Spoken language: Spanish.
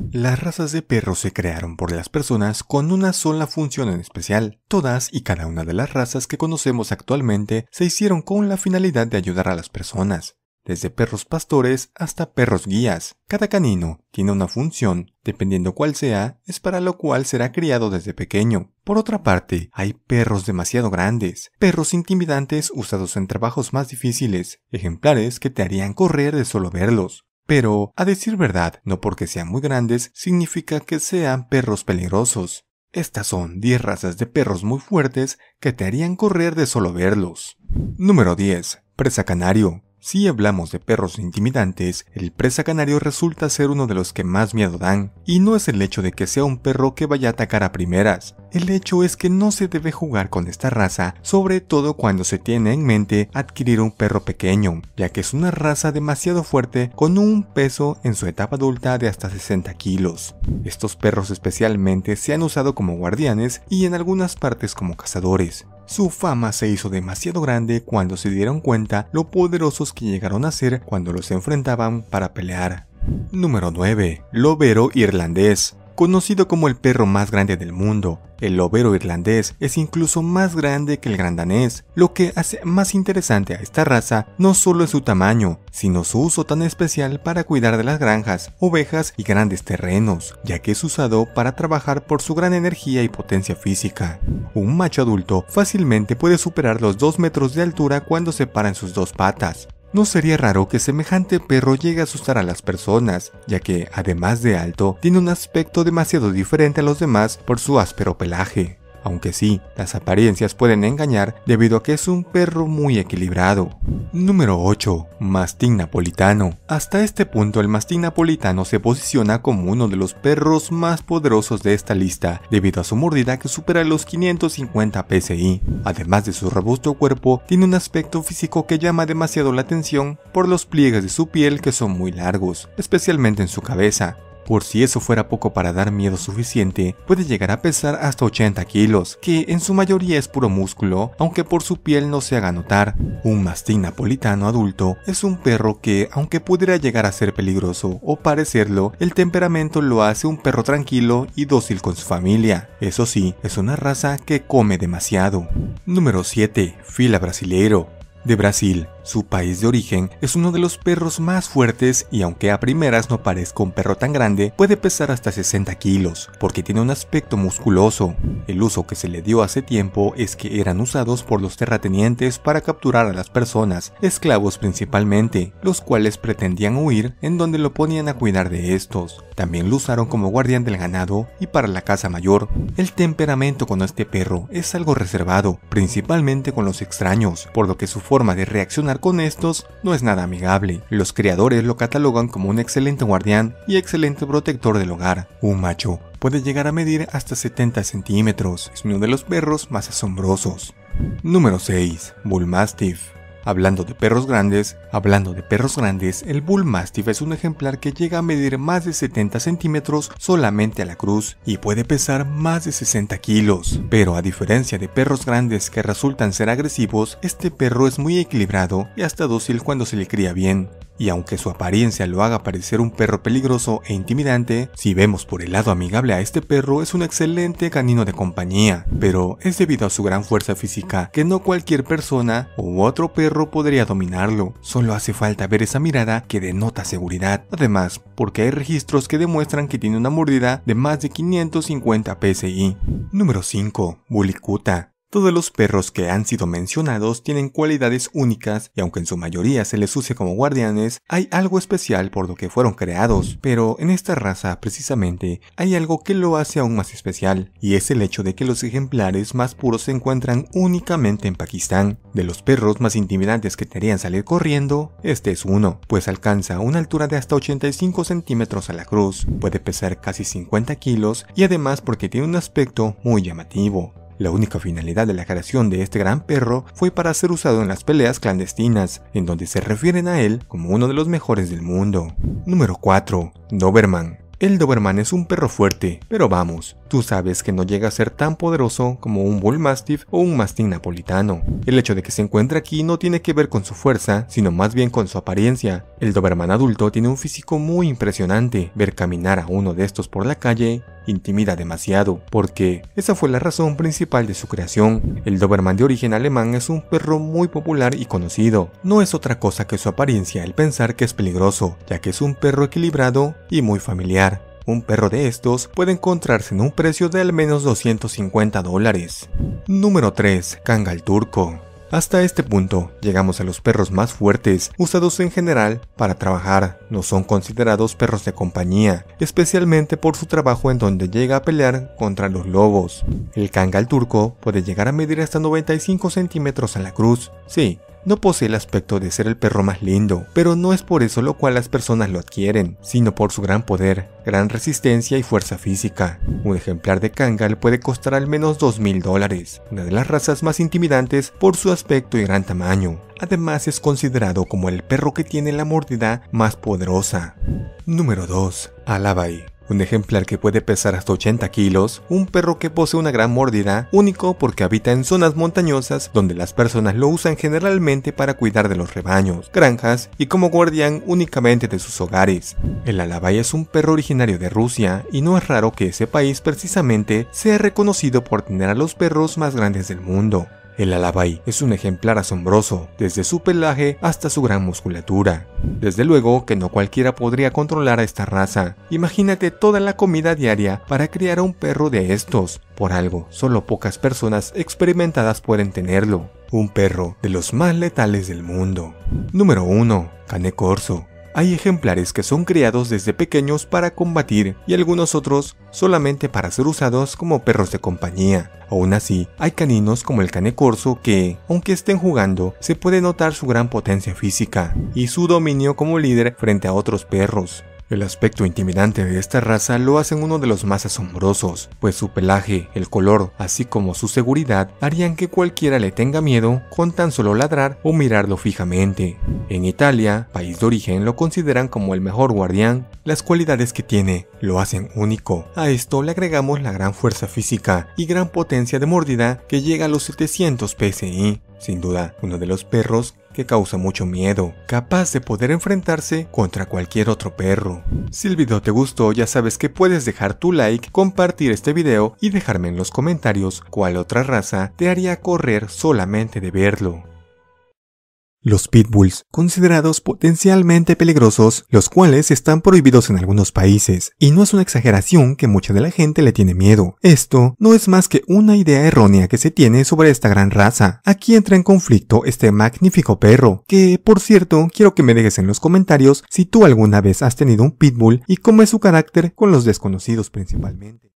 Las razas de perros se crearon por las personas con una sola función en especial. Todas y cada una de las razas que conocemos actualmente se hicieron con la finalidad de ayudar a las personas. Desde perros pastores hasta perros guías. Cada canino tiene una función, dependiendo cuál sea, es para lo cual será criado desde pequeño. Por otra parte, hay perros demasiado grandes, perros intimidantes usados en trabajos más difíciles, ejemplares que te harían correr de solo verlos. Pero, a decir verdad, no porque sean muy grandes significa que sean perros peligrosos. Estas son 10 razas de perros muy fuertes que te harían correr de solo verlos. Número 10. Presa canario. Si hablamos de perros intimidantes, el presa canario resulta ser uno de los que más miedo dan, y no es el hecho de que sea un perro que vaya a atacar a primeras. El hecho es que no se debe jugar con esta raza, sobre todo cuando se tiene en mente adquirir un perro pequeño, ya que es una raza demasiado fuerte con un peso en su etapa adulta de hasta 60 kilos. Estos perros especialmente se han usado como guardianes y en algunas partes como cazadores. Su fama se hizo demasiado grande cuando se dieron cuenta lo poderosos que llegaron a ser cuando los enfrentaban para pelear. Número 9. Lobero irlandés. Conocido como el perro más grande del mundo, el lobero irlandés es incluso más grande que el gran danés. Lo que hace más interesante a esta raza no solo es su tamaño, sino su uso tan especial para cuidar de las granjas, ovejas y grandes terrenos, ya que es usado para trabajar por su gran energía y potencia física. Un macho adulto fácilmente puede superar los 2 metros de altura cuando se para en sus dos patas. No sería raro que semejante perro llegue a asustar a las personas, ya que, además de alto, tiene un aspecto demasiado diferente a los demás por su áspero pelaje. Aunque sí, las apariencias pueden engañar debido a que es un perro muy equilibrado. Número 8. Mastín napolitano. Hasta este punto el mastín napolitano se posiciona como uno de los perros más poderosos de esta lista, debido a su mordida que supera los 550 psi. Además de su robusto cuerpo, tiene un aspecto físico que llama demasiado la atención por los pliegues de su piel que son muy largos, especialmente en su cabeza. Por si eso fuera poco para dar miedo suficiente, puede llegar a pesar hasta 80 kilos, que en su mayoría es puro músculo, aunque por su piel no se haga notar. Un mastín napolitano adulto es un perro que, aunque pudiera llegar a ser peligroso o parecerlo, el temperamento lo hace un perro tranquilo y dócil con su familia. Eso sí, es una raza que come demasiado. Número 7. Fila brasileiro. De Brasil, su país de origen, es uno de los perros más fuertes y aunque a primeras no parezca un perro tan grande, puede pesar hasta 60 kilos, porque tiene un aspecto musculoso. El uso que se le dio hace tiempo es que eran usados por los terratenientes para capturar a las personas, esclavos principalmente, los cuales pretendían huir en donde lo ponían a cuidar de estos. También lo usaron como guardián del ganado y para la caza mayor. El temperamento con este perro es algo reservado, principalmente con los extraños, por lo que su forma de reaccionar con estos no es nada amigable. Los criadores lo catalogan como un excelente guardián y excelente protector del hogar. Un macho puede llegar a medir hasta 70 centímetros. Es uno de los perros más asombrosos. Número 6. Bull Mastiff. Hablando de perros grandes, el Bull Mastiff es un ejemplar que llega a medir más de 70 centímetros solamente a la cruz y puede pesar más de 60 kilos. Pero a diferencia de perros grandes que resultan ser agresivos, este perro es muy equilibrado y hasta dócil cuando se le cría bien. Y aunque su apariencia lo haga parecer un perro peligroso e intimidante, si vemos por el lado amigable a este perro es un excelente canino de compañía, pero es debido a su gran fuerza física que no cualquier persona u otro perro podría dominarlo. Solo hace falta ver esa mirada que denota seguridad. Además, porque hay registros que demuestran que tiene una mordida de más de 550 psi. Número 5. Bulikuta. Todos los perros que han sido mencionados tienen cualidades únicas y aunque en su mayoría se les use como guardianes, hay algo especial por lo que fueron creados. Pero en esta raza, precisamente, hay algo que lo hace aún más especial, y es el hecho de que los ejemplares más puros se encuentran únicamente en Pakistán. De los perros más intimidantes que te harían salir corriendo, este es uno, pues alcanza una altura de hasta 85 centímetros a la cruz, puede pesar casi 50 kilos y además porque tiene un aspecto muy llamativo. La única finalidad de la creación de este gran perro fue para ser usado en las peleas clandestinas, en donde se refieren a él como uno de los mejores del mundo. Número 4. Doberman. El Doberman es un perro fuerte, pero vamos, tú sabes que no llega a ser tan poderoso como un Bull Mastiff o un Mastín napolitano. El hecho de que se encuentre aquí no tiene que ver con su fuerza, sino más bien con su apariencia. El Doberman adulto tiene un físico muy impresionante. Ver caminar a uno de estos por la calle intimida demasiado, porque esa fue la razón principal de su creación. El Doberman de origen alemán es un perro muy popular y conocido. No es otra cosa que su apariencia el pensar que es peligroso, ya que es un perro equilibrado y muy familiar. Un perro de estos puede encontrarse en un precio de al menos $250. Número 3. Kangal turco. Hasta este punto, llegamos a los perros más fuertes, usados en general para trabajar. No son considerados perros de compañía, especialmente por su trabajo en donde llega a pelear contra los lobos. El Kangal turco puede llegar a medir hasta 95 centímetros a la cruz. Sí, no posee el aspecto de ser el perro más lindo, pero no es por eso lo cual las personas lo adquieren, sino por su gran poder, gran resistencia y fuerza física. Un ejemplar de Kangal puede costar al menos $2000, una de las razas más intimidantes por su aspecto y gran tamaño. Además es considerado como el perro que tiene la mordida más poderosa. Número 2. Alabai. Un ejemplar que puede pesar hasta 80 kilos, un perro que posee una gran mordida, único porque habita en zonas montañosas donde las personas lo usan generalmente para cuidar de los rebaños, granjas y como guardián únicamente de sus hogares. El Alabai es un perro originario de Rusia y no es raro que ese país precisamente sea reconocido por tener a los perros más grandes del mundo. El Alabai es un ejemplar asombroso, desde su pelaje hasta su gran musculatura. Desde luego que no cualquiera podría controlar a esta raza. Imagínate toda la comida diaria para criar a un perro de estos. Por algo, solo pocas personas experimentadas pueden tenerlo. Un perro de los más letales del mundo. Número 1. Cane Corso. Hay ejemplares que son criados desde pequeños para combatir y algunos otros solamente para ser usados como perros de compañía. Aún así, hay caninos como el Cane Corso que, aunque estén jugando, se puede notar su gran potencia física y su dominio como líder frente a otros perros. El aspecto intimidante de esta raza lo hacen uno de los más asombrosos, pues su pelaje, el color, así como su seguridad harían que cualquiera le tenga miedo con tan solo ladrar o mirarlo fijamente. En Italia, país de origen, lo consideran como el mejor guardián. Las cualidades que tiene lo hacen único. A esto le agregamos la gran fuerza física y gran potencia de mordida que llega a los 700 psi. Sin duda, uno de los perros que causa mucho miedo, capaz de poder enfrentarse contra cualquier otro perro. Si el video te gustó, ya sabes que puedes dejar tu like, compartir este video y dejarme en los comentarios cuál otra raza te haría correr solamente de verlo. Los pitbulls, considerados potencialmente peligrosos, los cuales están prohibidos en algunos países, y no es una exageración que mucha de la gente le tiene miedo. Esto no es más que una idea errónea que se tiene sobre esta gran raza. Aquí entra en conflicto este magnífico perro, que, por cierto, quiero que me dejes en los comentarios si tú alguna vez has tenido un pitbull y cómo es su carácter con los desconocidos principalmente.